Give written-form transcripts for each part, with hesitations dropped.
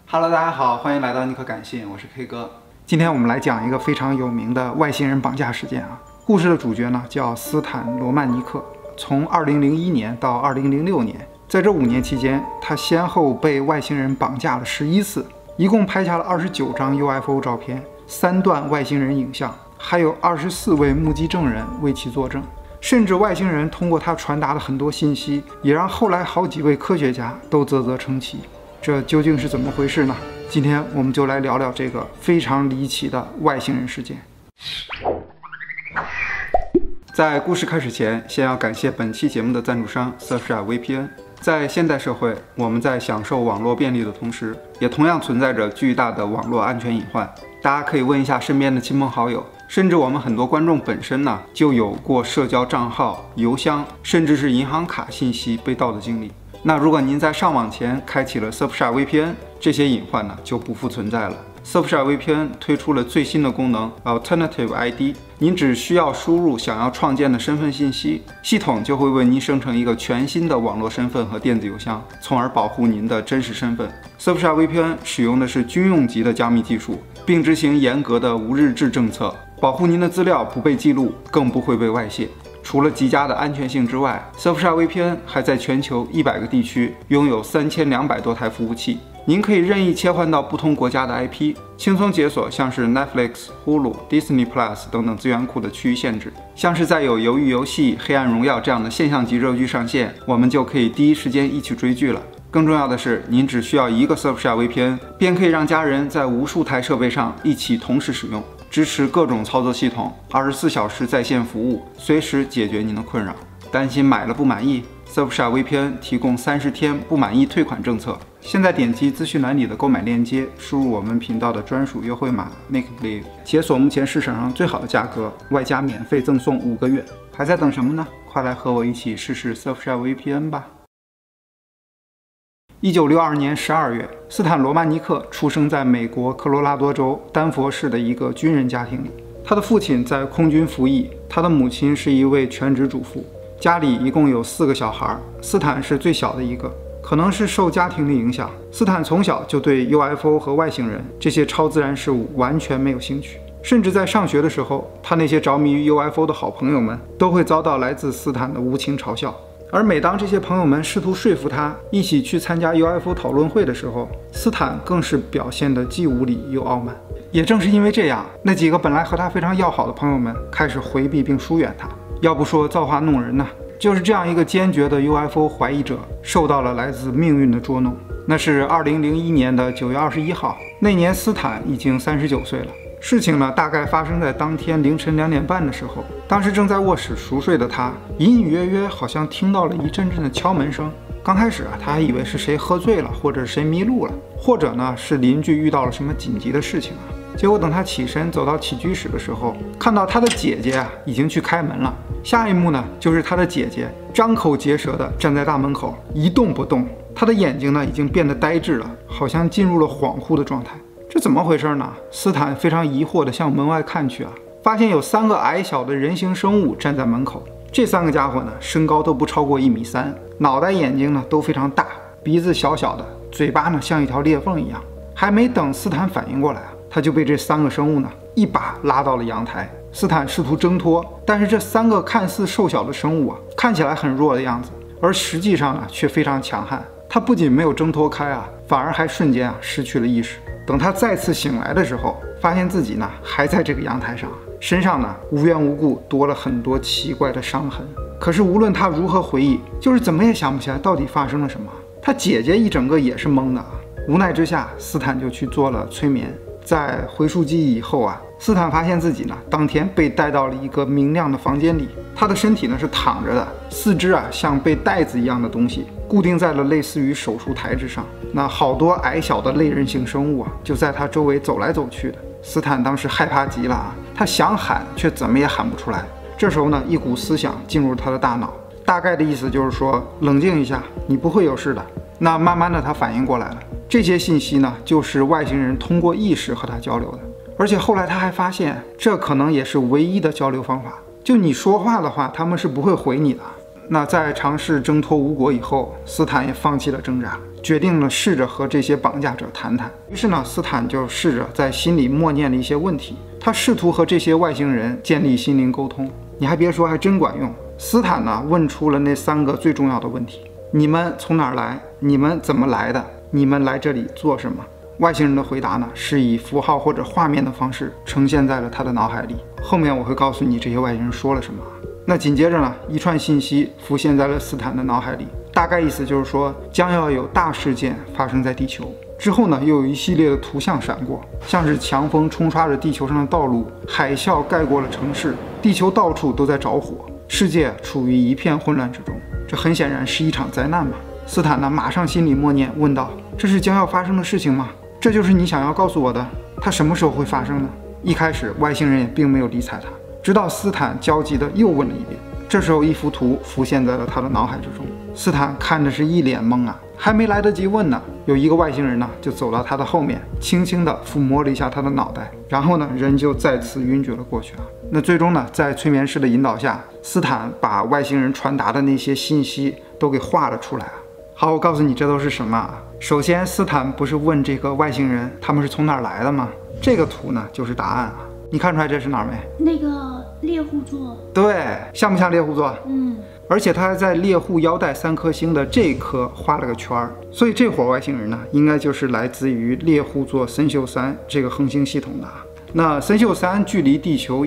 Hello， 大家好，欢迎来到尼克感信，我是 K 哥。今天我们来讲一个非常有名的外星人绑架事件啊。故事的主角呢叫斯坦·罗曼尼克，从2001年到2006年，在这5年期间，他先后被外星人绑架了11次，一共拍下了29张 UFO 照片、3段外星人影像，还有24位目击证人为其作证。甚至外星人通过他传达的很多信息，也让后来好几位科学家都啧啧称奇。这究竟是怎么回事呢？今天我们就来聊聊这个非常离奇的外星人事件。在故事开始前，先要感谢本期节目的赞助商 Surfshark VPN。在现代社会，我们在享受网络便利的同时，也同样存在着巨大的网络安全隐患。大家可以问一下身边的亲朋好友，甚至我们很多观众本身呢，就有过社交账号、邮箱，甚至是银行卡信息被盗的经历。那如果您在上网前开启了 Surfshark VPN， 这些隐患呢就不复存在了。Surfshark VPN 推出了最新的功能 Alternative ID， 您只需要输入想要创建的身份信息，系统就会为您生成一个全新的网络身份和电子邮箱，从而保护您的真实身份。Surfshark VPN 使用的是军用级的加密技术，并执行严格的无日志政策，保护您的资料不被记录，更不会被外泄。除了极佳的安全性之外， Surfshark VPN 还在全球100个地区拥有3200多台服务器，您可以任意切换到不同国家的 IP， 轻松解锁像是 Netflix、Hulu、Disney Plus 等等资源库的区域限制。像是在有鱿鱼游戏、黑暗荣耀这样的现象级热剧上线，我们就可以第一时间一起追剧了。更重要的是，您只需要一个 Surfshark VPN， 便可以让家人在无数台设备上一起同时使用，支持各种操作系统，24小时在线服务，随时解决您的困扰。担心买了不满意？ Surfshark VPN 提供30天不满意退款政策。现在点击资讯栏里的购买链接，输入我们频道的专属优惠码 MakeBelieve， 解锁目前市场上最好的价格，外加免费赠送5个月。还在等什么呢？快来和我一起试试 Surfshark VPN 吧。1962年12月，斯坦·罗曼尼克出生在美国科罗拉多州丹佛市的一个军人家庭里。他的父亲在空军服役，他的母亲是一位全职主妇。家里一共有4个小孩，斯坦是最小的一个。可能是受家庭的影响，斯坦从小就对 UFO 和外星人这些超自然事物完全没有兴趣。甚至在上学的时候，他那些着迷于 UFO 的好朋友们都会遭到来自斯坦的无情嘲笑。而每当这些朋友们试图说服他一起去参加 UFO 讨论会的时候，斯坦更是表现得既无理又傲慢。也正是因为这样，那几个本来和他非常要好的朋友们开始回避并疏远他。要不说造化弄人呢，就是这样一个坚决的 UFO 怀疑者受到了来自命运的捉弄。那是2001年的9月21号，那年斯坦已经39岁了。事情呢，大概发生在当天凌晨2点半的时候。当时正在卧室熟睡的他，隐隐约约好像听到了一阵阵的敲门声。刚开始他还以为是谁喝醉了，或者是谁迷路了，或者呢是邻居遇到了什么紧急的事情啊。结果等他起身走到起居室的时候，看到他的姐姐已经去开门了。下一幕呢，就是他的姐姐张口结舌地站在大门口一动不动，他的眼睛呢已经变得呆滞了，好像进入了恍惚的状态。这怎么回事呢？斯坦非常疑惑地向门外看去发现有3个矮小的人形生物站在门口。这3个家伙呢，身高都不超过1.3米，脑袋眼睛呢都非常大，鼻子小小的，嘴巴呢像一条裂缝一样。还没等斯坦反应过来他就被这3个生物呢一把拉到了阳台。斯坦试图挣脱，但是这3个看似瘦小的生物看起来很弱的样子，而实际上呢却非常强悍。他不仅没有挣脱开反而还瞬间失去了意识。等他再次醒来的时候，发现自己呢还在这个阳台上，身上呢无缘无故多了很多奇怪的伤痕。可是无论他如何回忆，就是怎么也想不起来到底发生了什么。他姐姐一整个也是懵的无奈之下，斯坦就去做了催眠。在回溯记忆以后斯坦发现自己呢当天被带到了一个明亮的房间里，他的身体呢是躺着的，四肢像被带子一样的东西固定在了类似于手术台之上。那好多矮小的类人形生物就在他周围走来走去的。斯坦当时害怕极了他想喊却怎么也喊不出来。这时候呢，一股思想进入他的大脑，大概的意思就是说，冷静一下，你不会有事的。那慢慢的他反应过来了，这些信息呢就是外星人通过意识和他交流的。而且后来他还发现，这可能也是唯一的交流方法，就你说话的话他们是不会回你的。那在尝试挣脱无果以后，斯坦也放弃了挣扎， 决定了试着和这些绑架者谈谈。于是呢，斯坦就试着在心里默念了一些问题，他试图和这些外星人建立心灵沟通。你还别说，还真管用。斯坦呢问出了那3个最重要的问题：你们从哪儿来？你们怎么来的？你们来这里做什么？外星人的回答呢，是以符号或者画面的方式呈现在了他的脑海里。后面我会告诉你这些外星人说了什么。那紧接着呢，一串信息浮现在了斯坦的脑海里，大概意思就是说，将要有大事件发生在地球。之后呢，又有一系列的图像闪过，像是强风冲刷着地球上的道路，海啸盖过了城市，地球到处都在着火，世界处于一片混乱之中。这很显然是一场灾难嘛。斯坦呢，马上心里默念，问道：这是将要发生的事情吗？这就是你想要告诉我的？它什么时候会发生呢？一开始外星人也并没有理睬他，直到斯坦焦急地又问了一遍。这时候一幅图浮现在了他的脑海之中，斯坦看着是一脸懵啊，还没来得及问呢，有一个外星人呢就走到他的后面，轻轻地抚摸了一下他的脑袋，然后呢人就再次晕厥了过去啊。那最终呢，在催眠师的引导下，斯坦把外星人传达的那些信息都给画了出来啊。好，我告诉你这都是什么啊？首先，斯坦不是问这个外星人他们是从哪儿来的吗？这个图呢就是答案啊。你看出来这是哪儿没？ 那个猎户座。 对，像不像猎户座？而且他还在猎户腰带3颗星的这颗画了个圈儿，所以这伙外星人呢，应该就是来自于猎户座参宿3这个恒星系统的。那参宿3距离地球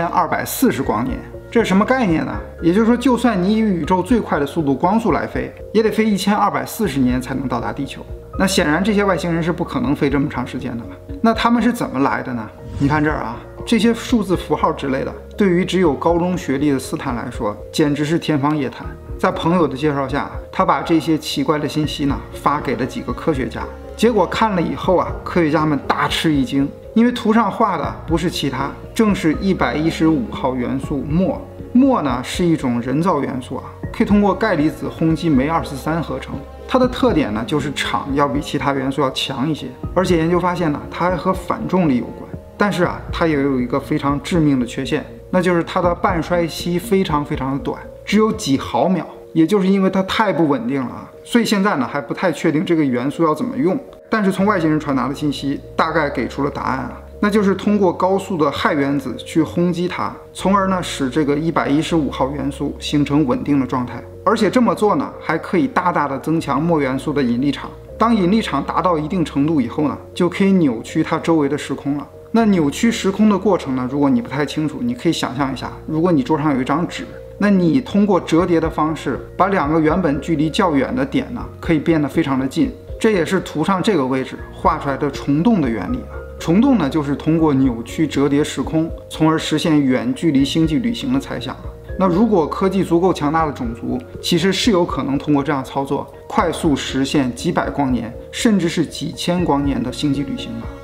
1240光年，这是什么概念呢？也就是说，就算你以宇宙最快的速度光速来飞，也得飞1240年才能到达地球。那显然这些外星人是不可能飞这么长时间的了。那他们是怎么来的呢？你看这儿啊，这些数字符号之类的，对于只有高中学历的斯坦来说，简直是天方夜谭。在朋友的介绍下，他把这些奇怪的信息呢发给了几个科学家，结果看了以后啊，科学家们大吃一惊，因为图上画的不是其他，正是115号元素铬。铬呢是一种人造元素啊，可以通过钙离子轰击镁23合成。它的特点呢就是场要比其他元素要强一些，而且研究发现呢，它还和反重力有关。但是啊，它也有一个非常致命的缺陷，那就是它的半衰期非常的短，只有几毫秒。也就是因为它太不稳定了啊，所以现在呢还不太确定这个元素要怎么用。但是从外星人传达的信息大概给出了答案啊，那就是通过高速的氦原子去轰击它，从而呢使这个115号元素形成稳定的状态。而且这么做呢，还可以大大的增强铬元素的引力场。当引力场达到一定程度以后呢，就可以扭曲它周围的时空了。那扭曲时空的过程呢，如果你不太清楚，你可以想象一下，如果你桌上有一张纸，那你通过折叠的方式，把2个原本距离较远的点呢，可以变得非常的近。这也是图上这个位置画出来的虫洞的原理啊。虫洞呢，就是通过扭曲折叠时空，从而实现远距离星际旅行的猜想。那如果科技足够强大的种族，其实是有可能通过这样操作，快速实现几百光年，甚至是几千光年的星际旅行的。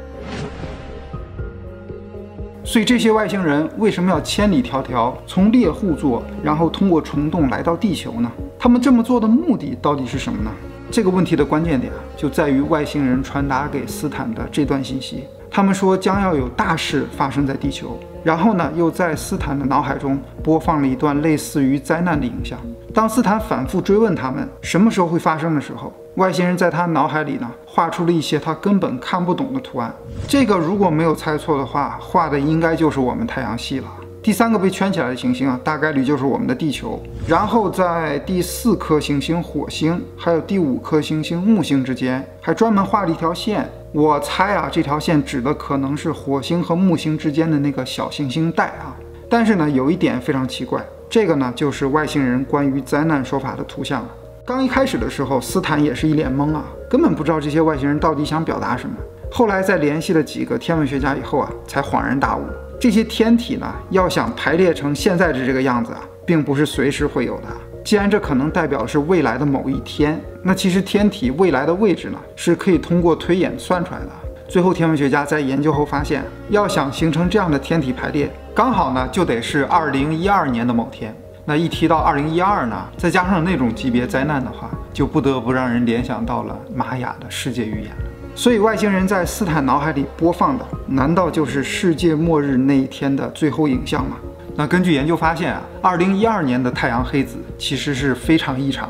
所以这些外星人为什么要千里迢迢从猎户座，然后通过虫洞来到地球呢？他们这么做的目的到底是什么呢？这个问题的关键点就在于外星人传达给斯坦的这段信息。他们说将要有大事发生在地球，然后呢，又在斯坦的脑海中播放了一段类似于灾难的影像。当斯坦反复追问他们什么时候会发生的时候，外星人在他脑海里呢画出了一些他根本看不懂的图案。这个如果没有猜错的话，画的应该就是我们太阳系了。第3个被圈起来的行星啊，大概率就是我们的地球。然后在第4颗行星火星，还有第5颗行星木星之间，还专门画了一条线。我猜啊，这条线指的可能是火星和木星之间的那个小行星带啊。但是呢，有一点非常奇怪，这个呢就是外星人关于灾难说法的图像。刚一开始的时候，斯坦也是一脸懵啊，根本不知道这些外星人到底想表达什么。后来在联系了几个天文学家以后啊，才恍然大悟。这些天体呢，要想排列成现在的这个样子啊，并不是随时会有的。既然这可能代表的是未来的某一天，那其实天体未来的位置呢，是可以通过推演算出来的。最后天文学家在研究后发现，要想形成这样的天体排列，刚好呢就得是2012年的某天。那一提到2012呢，再加上那种级别灾难的话，就不得不让人联想到了玛雅的世界预言了。所以外星人在斯坦脑海里播放的，难道就是世界末日那一天的最后影像吗？那根据研究发现啊，2012年的太阳黑子其实是非常异常的啊，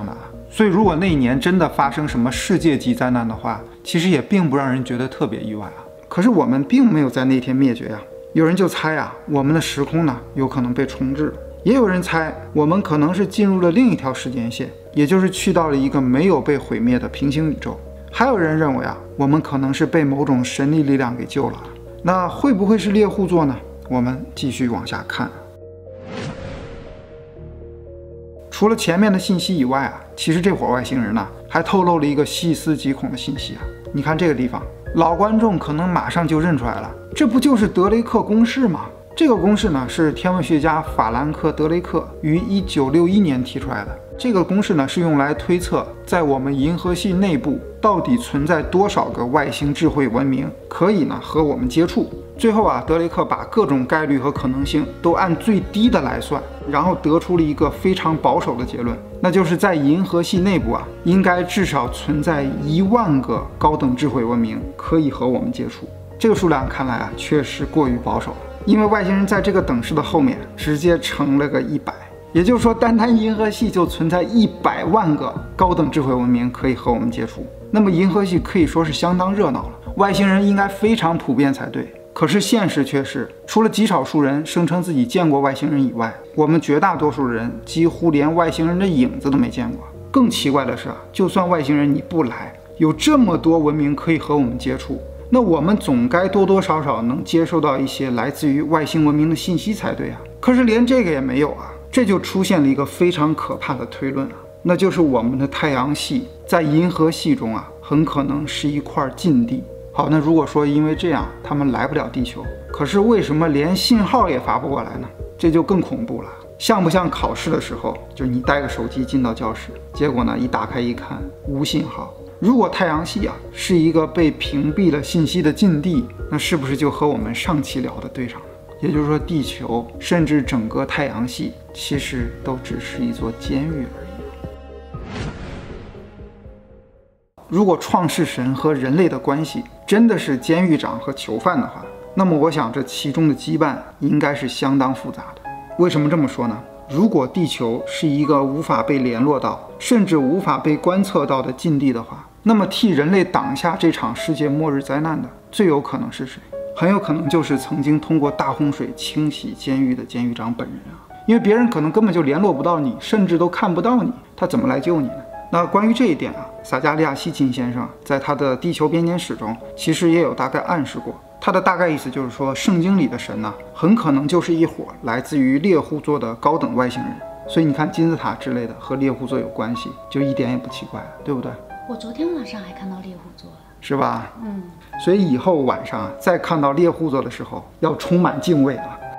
所以如果那一年真的发生什么世界级灾难的话，其实也并不让人觉得特别意外啊。可是我们并没有在那天灭绝呀。有人就猜啊，我们的时空呢有可能被重置了。也有人猜我们可能是进入了另一条时间线，也就是去到了一个没有被毁灭的平行宇宙。还有人认为啊，我们可能是被某种神秘力量给救了。那会不会是猎户座呢？我们继续往下看。除了前面的信息以外啊，其实这伙外星人呢还透露了一个细思极恐的信息啊。你看这个地方，老观众可能马上就认出来了，这不就是德雷克公式吗？这个公式呢是天文学家法兰克·德雷克于1961年提出来的。这个公式呢是用来推测在我们银河系内部到底存在多少个外星智慧文明可以呢和我们接触。最后啊，德雷克把各种概率和可能性都按最低的来算，然后得出了一个非常保守的结论，那就是在银河系内部啊，应该至少存在1万个高等智慧文明可以和我们接触。这个数量看来啊，确实过于保守了，因为外星人在这个等式的后面直接乘了个100，也就是说，单单银河系就存在100万个高等智慧文明可以和我们接触。那么银河系可以说是相当热闹了，外星人应该非常普遍才对。可是现实却是，除了极少数人声称自己见过外星人以外，我们绝大多数人几乎连外星人的影子都没见过。更奇怪的是啊，就算外星人你不来，有这么多文明可以和我们接触，那我们总该多多少少能接收到一些来自于外星文明的信息才对啊。可是连这个也没有啊，这就出现了一个非常可怕的推论啊，那就是我们的太阳系在银河系中啊，很可能是一块禁地。好，那如果说因为这样他们来不了地球，可是为什么连信号也发不过来呢？这就更恐怖了。像不像考试的时候，就是你带个手机进到教室，结果呢一打开一看无信号。如果太阳系啊是一个被屏蔽了信息的禁地，那是不是就和我们上期聊的对上了？也就是说，地球甚至整个太阳系其实都只是一座监狱而已。如果创世神和人类的关系真的是监狱长和囚犯的话，那么我想这其中的羁绊应该是相当复杂的。为什么这么说呢？如果地球是一个无法被联络到，甚至无法被观测到的禁地的话，那么替人类挡下这场世界末日灾难的最有可能是谁？很有可能就是曾经通过大洪水清洗监狱的监狱长本人啊，因为别人可能根本就联络不到你，甚至都看不到你，他怎么来救你呢？那关于这一点啊，撒加利亚·希钦先生在他的《地球编年史》中其实也有大概暗示过。他的大概意思就是说，圣经里的神呢，很可能就是一伙来自于猎户座的高等外星人。所以你看金字塔之类的和猎户座有关系，就一点也不奇怪了，对不对？ 我昨天晚上还看到猎户座了， 是吧？所以以后晚上再看到猎户座的时候，要充满敬畏了。